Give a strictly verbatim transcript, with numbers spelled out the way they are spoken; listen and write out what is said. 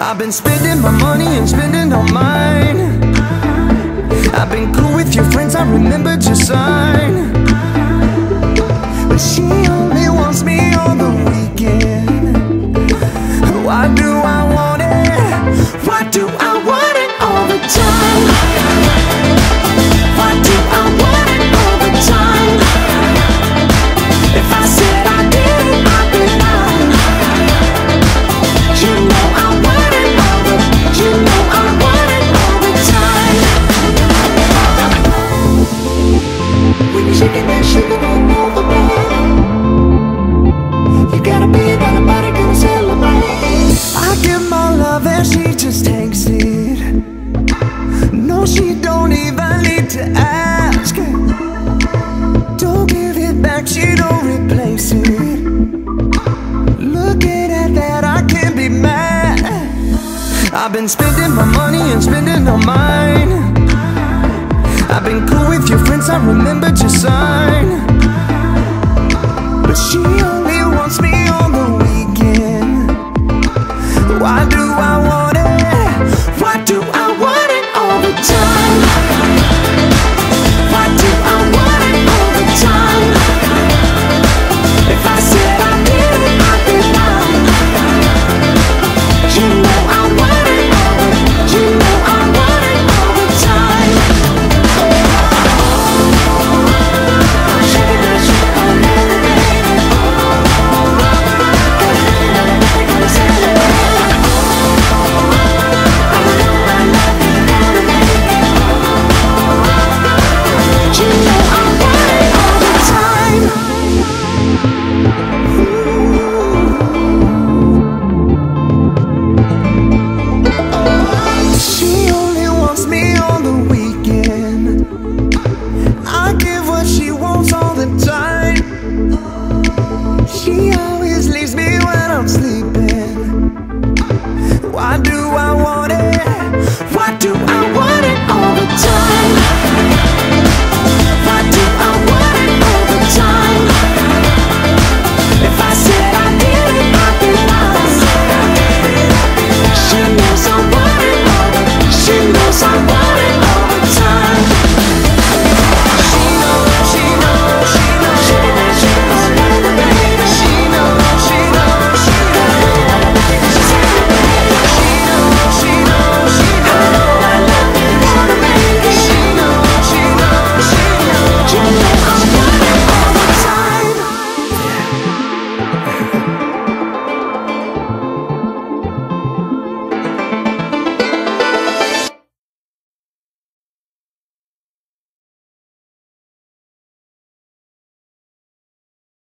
I've been spending my money and spending all mine. I've been cool with your friends, I remembered your sign. But she only wants me on the weekend. Why do I want it? Why do I want it all the time? Why do I want it all the time? If I said I didn't, I'd be lying. You know I want it all the, you know I want it all the time. When you're shaking that shit all over me, you gotta be that somebody gonna celebrate. I give my love and she just takes it. No, she don't even need to ask. Don't give it back, she don't replace it. Looking at that, I can't be mad. I've been spending my money and spending all mine.